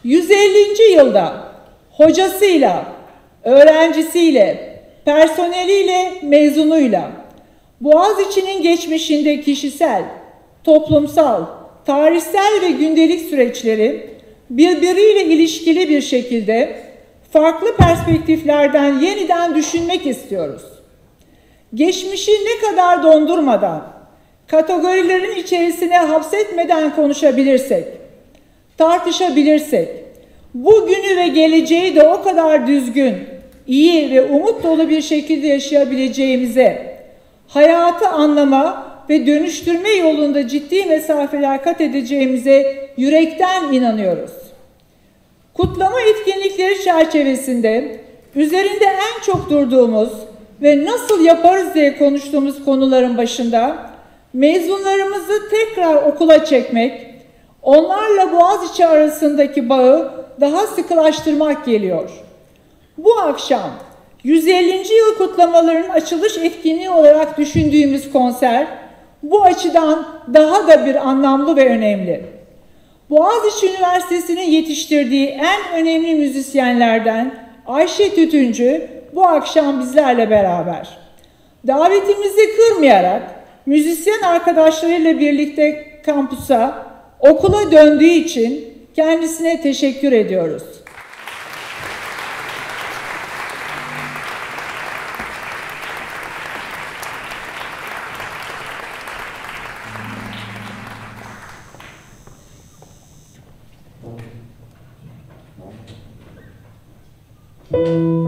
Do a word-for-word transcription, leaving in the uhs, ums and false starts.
yüz ellinci yılda hocasıyla, öğrencisiyle, personeliyle, mezunuyla Boğaziçi'nin geçmişinde kişisel, toplumsal, tarihsel ve gündelik süreçleri birbiriyle ilişkili bir şekilde farklı perspektiflerden yeniden düşünmek istiyoruz. Geçmişi ne kadar dondurmadan, kategorilerin içerisine hapsetmeden konuşabilirsek, tartışabilirsek, bugünü ve geleceği de o kadar düzgün, iyi ve umut dolu bir şekilde yaşayabileceğimize, hayatı anlama ve dönüştürme yolunda ciddi mesafeler kat edeceğimize yürekten inanıyoruz. Kutlama etkinlikleri çerçevesinde üzerinde en çok durduğumuz ve nasıl yaparız diye konuştuğumuz konuların başında mezunlarımızı tekrar okula çekmek, onlarla Boğaziçi arasındaki bağı daha sıkılaştırmak geliyor. Bu akşam yüz ellinci yıl kutlamalarının açılış etkinliği olarak düşündüğümüz konser bu açıdan daha da bir anlamlı ve önemli. Boğaziçi Üniversitesi'nin yetiştirdiği en önemli müzisyenlerden Ayşe Tütüncü bu akşam bizlerle beraber. Davetimizi kırmayarak müzisyen arkadaşlarıyla birlikte kampusa, okula döndüğü için kendisine teşekkür ediyoruz. Thank you.